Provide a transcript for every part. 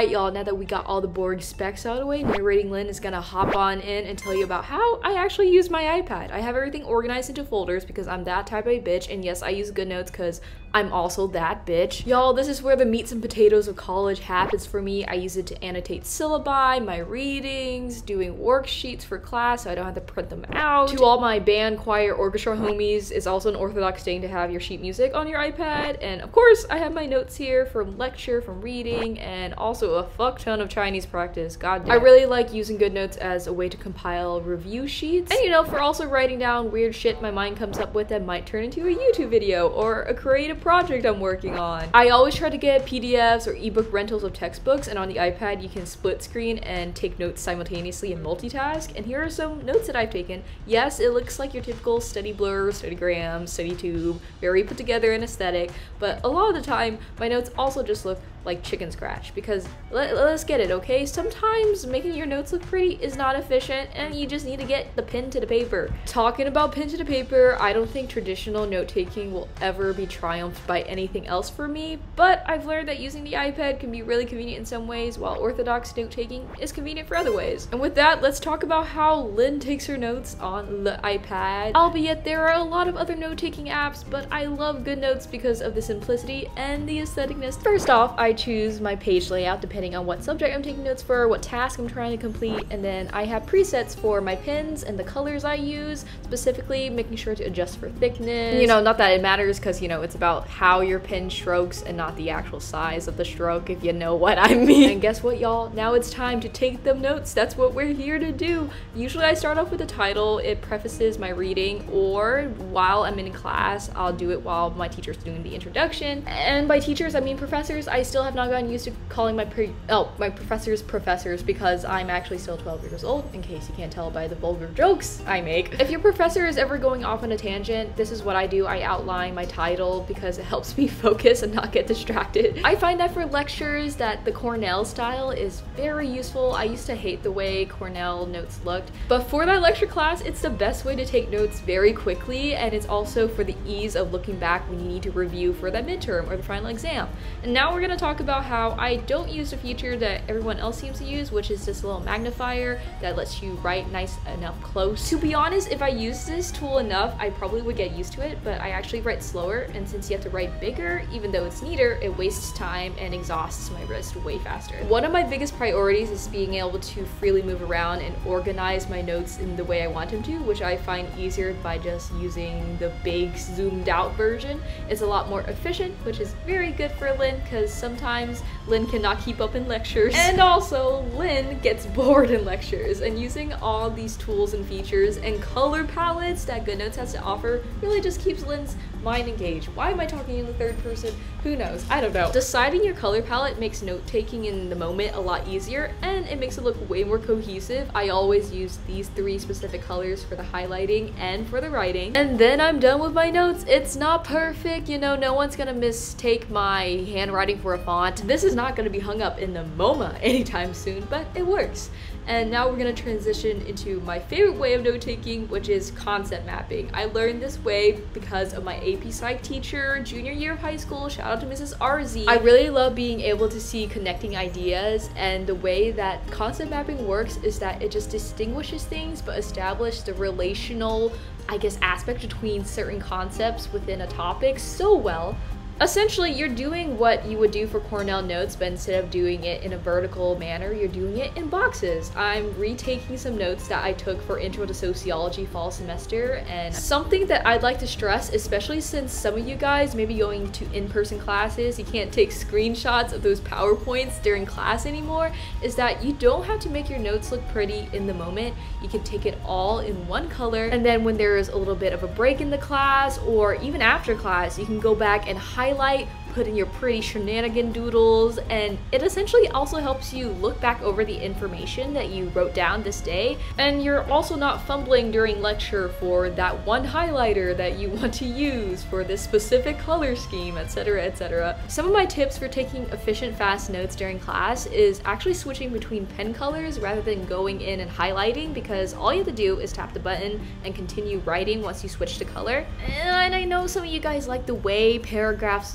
Alright y'all, now that we got all the boring specs out of the way, narrating Lynn is gonna hop on in and tell you about how I actually use my iPad. I have everything organized into folders because I'm that type of bitch, and yes, I use GoodNotes because I'm also that bitch. Y'all, this is where the meats and potatoes of college happens for me. I use it to annotate syllabi, my readings, doing worksheets for class so I don't have to print them out. To all my band, choir, orchestra homies, it's also an orthodox thing to have your sheet music on your iPad. And of course, I have my notes here from lecture, from reading, and also a fuck ton of Chinese practice. God damn. I really like using GoodNotes as a way to compile review sheets. And you know, for also writing down weird shit my mind comes up with that might turn into a YouTube video or a creative project I'm working on. I always try to get PDFs or ebook rentals of textbooks, and on the iPad you can split screen and take notes simultaneously and multitask. And here are some notes that I've taken. Yes, it looks like your typical study blur, studygram, study tube, very put together and aesthetic, but a lot of the time my notes also just look like chicken scratch, because let's get it, okay? Sometimes making your notes look pretty is not efficient and you just need to get the pen to the paper. Talking about pen to the paper, I don't think traditional note-taking will ever be triumphed by anything else for me, but I've learned that using the iPad can be really convenient in some ways, while orthodox note-taking is convenient for other ways. And with that, let's talk about how Lynn takes her notes on the iPad. Albeit there are a lot of other note-taking apps, but I love GoodNotes because of the simplicity and the aestheticness. First off, I choose my page layout depending on what subject I'm taking notes for, what task I'm trying to complete, and then I have presets for my pens and the colors I use, specifically making sure to adjust for thickness. You know, not that it matters, because you know, it's about how your pen strokes and not the actual size of the stroke, if you know what I mean. And guess what, y'all? Now it's time to take them notes. That's what we're here to do. Usually I start off with the title. It prefaces my reading, or while I'm in class, I'll do it while my teacher's doing the introduction. And by teachers, I mean professors. I still have not gotten used to calling my professors because I'm actually still 12 years old, in case you can't tell by the vulgar jokes I make. If your professor is ever going off on a tangent, this is what I do. I outline my title because it helps me focus and not get distracted. I find that for lectures that the Cornell style is very useful. I used to hate the way Cornell notes looked, but for that lecture class, it's the best way to take notes very quickly, and it's also for the ease of looking back when you need to review for that midterm or the final exam. And now we're gonna talk about how I don't use a feature that everyone else seems to use, which is this little magnifier that lets you write nice enough close. To be honest, if I used this tool enough, I probably would get used to it, but I actually write slower, and since you have to write bigger, even though it's neater, it wastes time and exhausts my wrist way faster. One of my biggest priorities is being able to freely move around and organize my notes in the way I want them to, which I find easier by just using the big zoomed out version. It's a lot more efficient, which is very good for Lynn, because sometimes Lynn cannot keep up in lectures, and also Lynn gets bored in lectures, and using all these tools and features and color palettes that GoodNotes has to offer really just keeps Lynn's mind engaged. Why am I talking in the third person? Who knows? I don't know. Deciding your color palette makes note-taking in the moment a lot easier, and it makes it look way more cohesive. I always use these 3 specific colors for the highlighting and for the writing, and then I'm done with my notes. It's not perfect, you know, no one's gonna mistake my handwriting for a font. This is not gonna be hung up in the MoMA anytime soon, but it works. And now we're gonna transition into my favorite way of note-taking, which is concept mapping. I learned this way because of my AP Psych teacher, junior year of high school. Shout out to Mrs. RZ. I really love being able to see connecting ideas, and the way that concept mapping works is that it just distinguishes things but establishes the relational, I guess, aspect between certain concepts within a topic so well. Essentially, you're doing what you would do for Cornell notes, but instead of doing it in a vertical manner, you're doing it in boxes. I'm retaking some notes that I took for Intro to Sociology fall semester, and something that I'd like to stress, especially since some of you guys may be going to in-person classes, you can't take screenshots of those PowerPoints during class anymore, is that you don't have to make your notes look pretty in the moment. You can take it all in one color, and then when there is a little bit of a break in the class, or even after class, you can go back and highlight, put in your pretty shenanigan doodles, and it essentially also helps you look back over the information that you wrote down this day, and you're also not fumbling during lecture for that one highlighter that you want to use for this specific color scheme, etc, etc. Some of my tips for taking efficient, fast notes during class is actually switching between pen colors rather than going in and highlighting, because all you have to do is tap the button and continue writing once you switch to color. And I know some of you guys like the way paragraphs look, but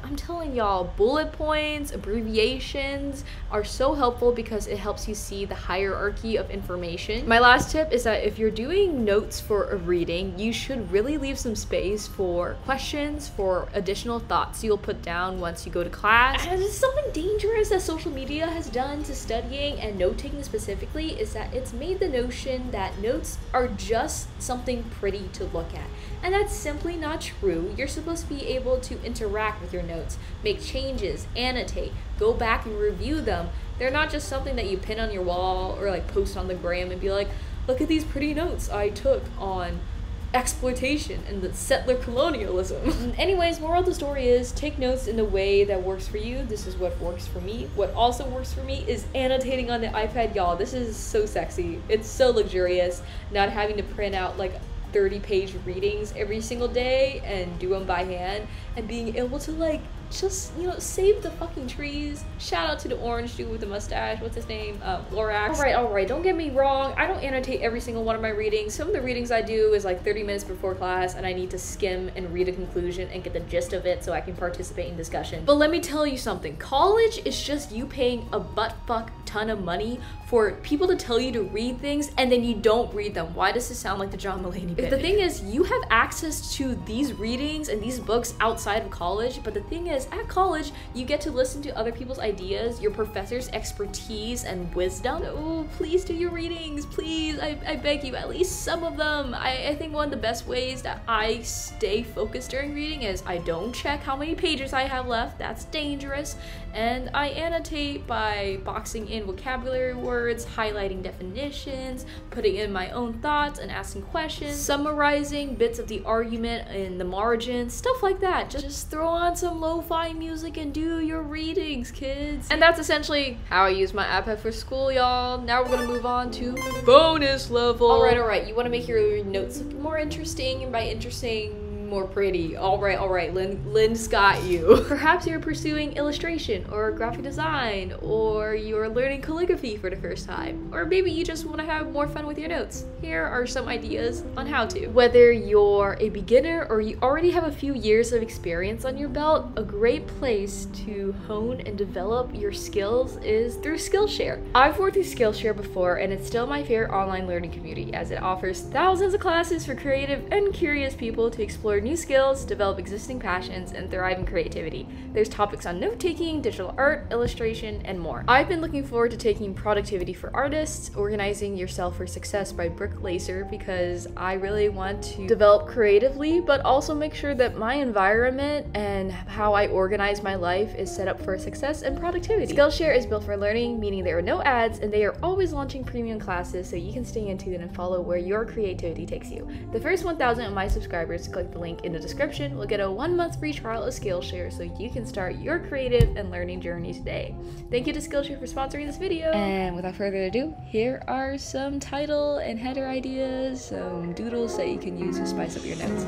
I'm telling y'all, bullet points, abbreviations are so helpful because it helps you see the hierarchy of information. My last tip is that if you're doing notes for a reading, you should really leave some space for questions, for additional thoughts you'll put down once you go to class. And it's something dangerous that social media has done to studying and note-taking specifically is that it's made the notion that notes are just something pretty to look at. And that's simply not true. You're supposed to be able to interact with your notes, make changes, annotate, go back and review them. They're not just something that you pin on your wall or like post on the gram and be like, look at these pretty notes I took on exploitation and the settler colonialism. Anyways, moral of the story is take notes in the way that works for you. This is what works for me. What also works for me is annotating on the iPad. Y'all, this is so sexy. It's so luxurious, not having to print out like 30-page readings every single day and do them by hand, and being able to like just, you know, save the fucking trees. Shout out to the orange dude with the mustache. What's his name? Lorax. All right, don't get me wrong. I don't annotate every single one of my readings. Some of the readings I do is like 30 minutes before class and I need to skim and read a conclusion and get the gist of it so I can participate in discussion. But let me tell you something. College is just you paying a butt-fuck ton of money for people to tell you to read things and then you don't read them. Why does this sound like the John Mulaney bit? The thing is, you have access to these readings and these books outside of college, but the thing is, at college, you get to listen to other people's ideas, your professor's expertise and wisdom. Oh, please do your readings, please. I beg you, at least some of them. I think one of the best ways that I stay focused during reading is I don't check how many pages I have left. That's dangerous. And I annotate by boxing in vocabulary words, highlighting definitions, putting in my own thoughts and asking questions, summarizing bits of the argument in the margins, stuff like that. Just throw on some lo-fi music and do your readings, kids. And that's essentially how I use my iPad for school, y'all. Now we're gonna move on to bonus level. All right. You wanna make your notes more interesting, and by interesting, more pretty. All right, Lynn's got you. Perhaps you're pursuing illustration or graphic design, or you're learning calligraphy for the first time, or maybe you just want to have more fun with your notes. Here are some ideas on how to. Whether you're a beginner or you already have a few years of experience on your belt, a great place to hone and develop your skills is through Skillshare. I've worked through Skillshare before, and it's still my favorite online learning community as it offers thousands of classes for creative and curious people to explore new skills, develop existing passions, and thrive in creativity. There's topics on note-taking, digital art, illustration, and more. I've been looking forward to taking Productivity for Artists, Organizing Yourself for Success by Brooke Lacer, because I really want to develop creatively, but also make sure that my environment and how I organize my life is set up for success and productivity. Skillshare is built for learning, meaning there are no ads, and they are always launching premium classes so you can stay in tune and follow where your creativity takes you. The first 1,000 of my subscribers click the link in the description will get a 1-month free trial of Skillshare so you can start your creative and learning journey today. Thank you to Skillshare for sponsoring this video. And without further ado, here are some title and header ideas, some doodles that you can use to spice up your notes.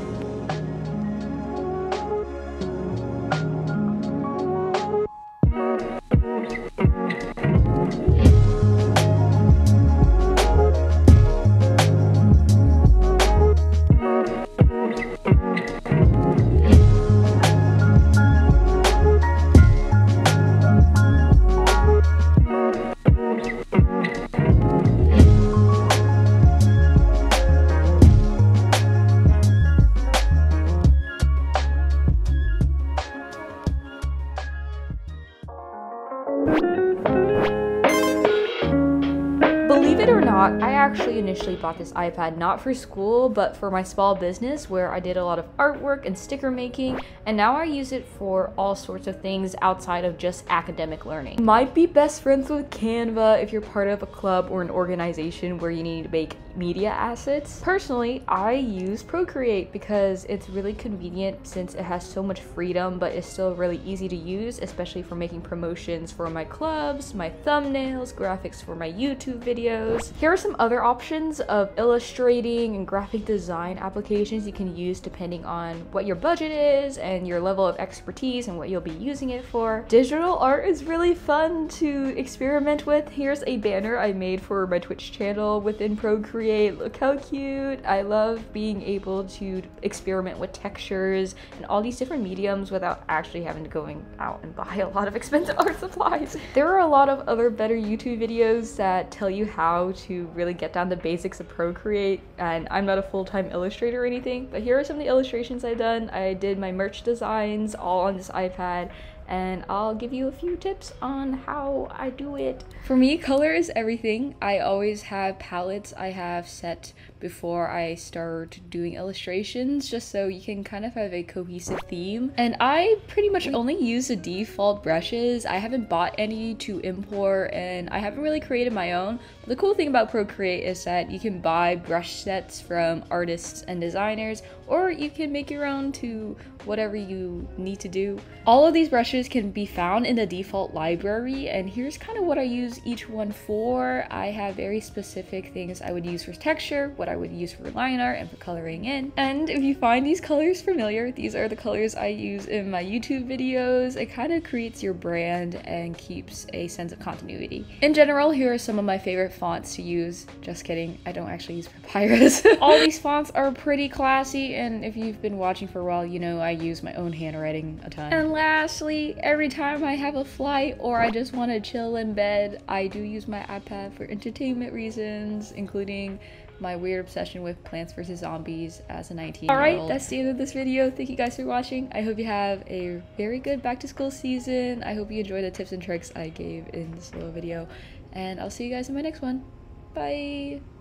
Believe it or not, I actually initially bought this iPad not for school, but for my small business where I did a lot of artwork and sticker making, and now I use it for all sorts of things outside of just academic learning. You might be best friends with Canva if you're part of a club or an organization where you need to make media assets. Personally, I use Procreate because it's really convenient since it has so much freedom, but it's still really easy to use, especially for making promotions for my clubs, my thumbnails, graphics for my YouTube videos. videos. Here are some other options of illustrating and graphic design applications you can use depending on what your budget is and your level of expertise and what you'll be using it for. Digital art is really fun to experiment with. Here's a banner I made for my Twitch channel within Procreate. Look how cute. I love being able to experiment with textures and all these different mediums without actually having to go out and buy a lot of expensive art supplies. There are a lot of other better YouTube videos that tell you how to really get down the basics of Procreate, and I'm not a full-time illustrator or anything, but here are some of the illustrations I've done. I did my merch designs all on this iPad, and I'll give you a few tips on how I do it. For me, color is everything. I always have palettes I have set before I start doing illustrations, just so you can kind of have a cohesive theme. And I pretty much only use the default brushes. I haven't bought any to import, and I haven't really created my own. But the cool thing about Procreate is that you can buy brush sets from artists and designers, or you can make your own to whatever you need to do. All of these brushes can be found in the default library, and here's kind of what I use each one for. I have very specific things I would use for texture, what I would use for line art and for coloring in. And if you find these colors familiar, these are the colors I use in my YouTube videos. It kind of creates your brand and keeps a sense of continuity. In general, here are some of my favorite fonts to use. Just kidding, I don't actually use Papyrus. All these fonts are pretty classy, and if you've been watching for a while, you know I use my own handwriting a ton. And lastly, every time I have a flight or I just want to chill in bed, I do use my iPad for entertainment reasons, including my weird obsession with Plants vs. Zombies as a 19-year-old. Alright, that's the end of this video. Thank you guys for watching. I hope you have a very good back to school season. I hope you enjoy the tips and tricks I gave in this little video, and I'll see you guys in my next one. Bye!